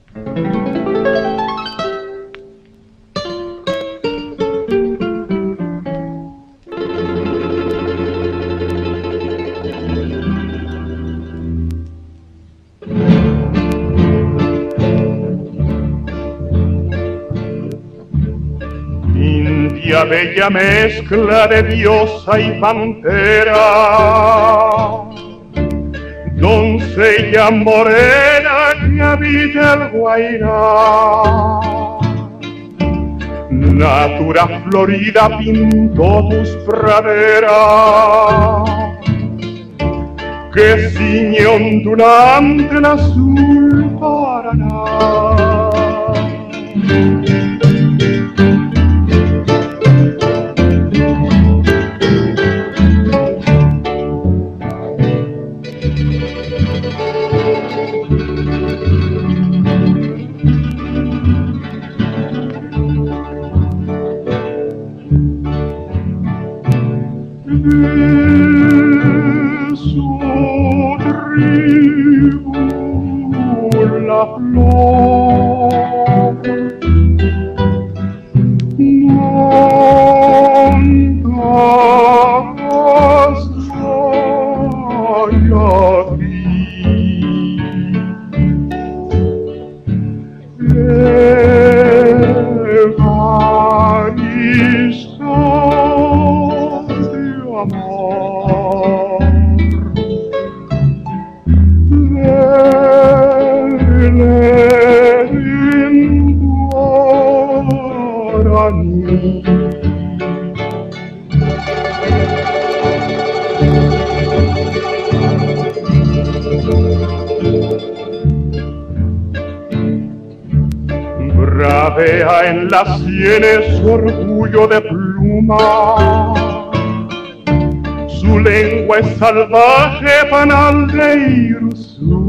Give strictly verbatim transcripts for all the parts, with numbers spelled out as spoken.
India, bella mezcla de diosa y pantera, doncella morena que habita el Guairá. Natura florida pintó tus praderas, que ciñe ondulante el azul Paraná. De su tribu la flor montañas hay aquí, amor del Guaraní. Bravea en las sienes su orgullo de pluma, su lengua es salvaje, panal de Irusú,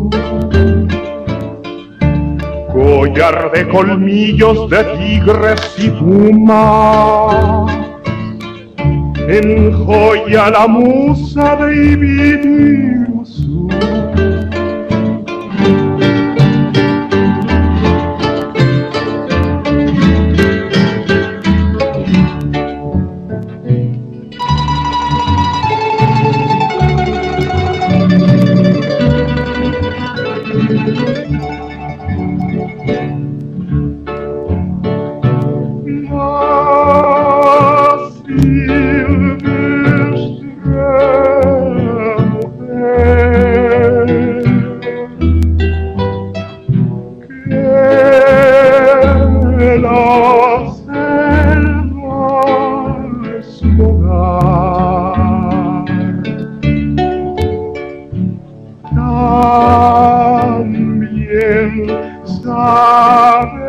collar de colmillos de tigres y puma, enjoya la musa de Ibirusú. También sabe